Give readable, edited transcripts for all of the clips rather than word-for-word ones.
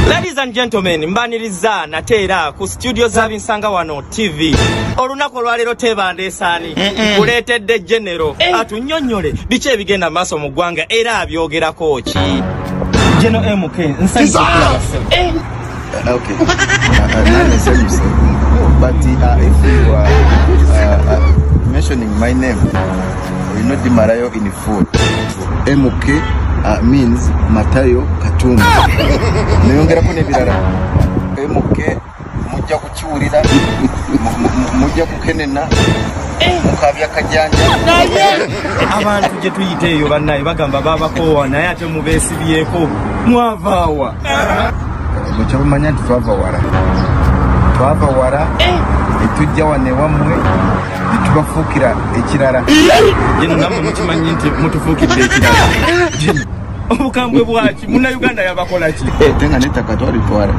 Ladies and gentlemen, mbaniriza nateera ku studio za Binsanga Wano TV. Olunaku lwalero tebandeesani kuleetedde General atunnyonnyole biki ebigenda maaso mu ggwanga era abyogerako ki. General MK nsanyusa okay. Not necessarily, but if you are mentioning my name, you know the Marayo in full. MK means Matayo Katumba. Niyongera kune birara. MK mujja kukiwulira, mujja kukenena, mukabya kajanja. Abantu gye tuyiteeyo bannaye bagamba babakoowa naye ate mubeesibyeko mwavaawa. Mukyabumanya nti twava wara etujja wane wammwe netubafuukira ekirala. Jeno namwe mukimanyi nti mutufuukidde ekirala. Obukambwe bwaki munnayuganda yabakola ki? Tenga nettaka twalitwala.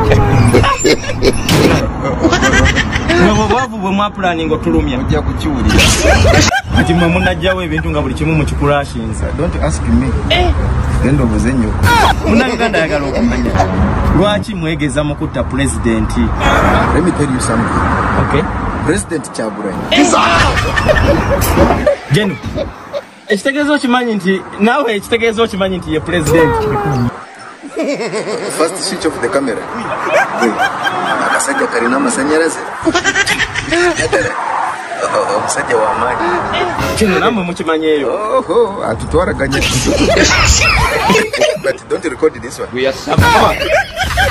Mwe bwavu bwe mwapulaninga otulumya mujja kukiwulira. Kati mwe munnajjawo ebintu nga buli kimu mukikulashinza. Don't ask me. Genda obuze nnyoko. Munnayuganda ayagala okumanya lwaki mwegeza mu kutta pulezidenti. Let me tell you something. Okay. President Kyagulanyi. Jeno, ekitegeezo kimanyi nti naawe ekitegeezo kimanyi nti ye pulezidenti. First switch off the camera. Akasajja kalina amasanyalaze. Omusajja w'amaanyi. Kino namwe mukimanyi eyo. Atutwaraganya. But don't record this one. We are